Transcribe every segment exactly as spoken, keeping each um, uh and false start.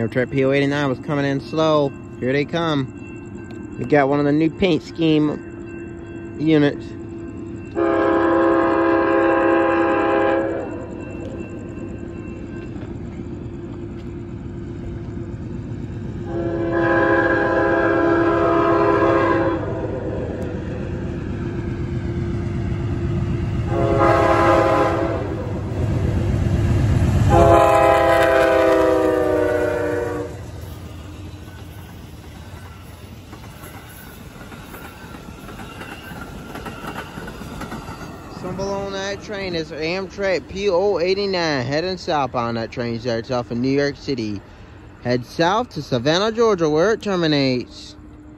Amtrak P zero eight nine was coming in slow. Here they come. We got one of the new paint scheme units. Symbol on that train is Amtrak P zero eight nine heading southbound. That train starts off in New York City. Head south to Savannah, Georgia, where it terminates.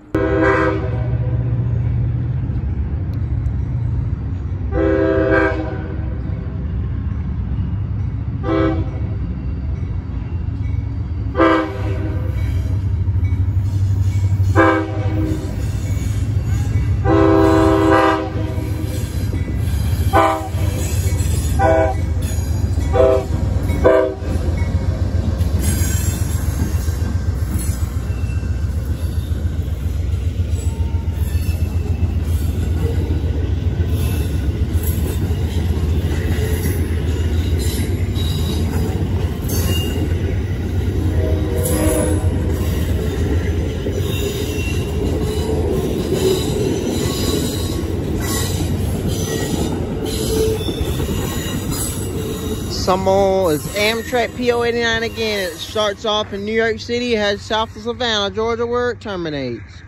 Symbol is Amtrak P zero eight nine again. It starts off in New York City, heads south to Savannah, Georgia, where it terminates.